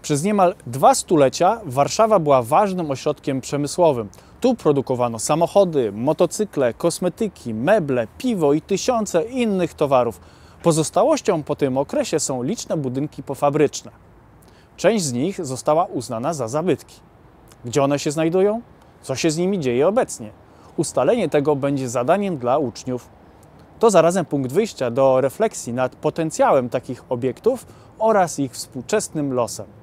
Przez niemal 2 stulecia Warszawa była ważnym ośrodkiem przemysłowym. Tu produkowano samochody, motocykle, kosmetyki, meble, piwo i tysiące innych towarów. Pozostałością po tym okresie są liczne budynki pofabryczne. Część z nich została uznana za zabytki. Gdzie one się znajdują? Co się z nimi dzieje obecnie? Ustalenie tego będzie zadaniem dla uczniów. To zarazem punkt wyjścia do refleksji nad potencjałem takich obiektów oraz ich współczesnym losem.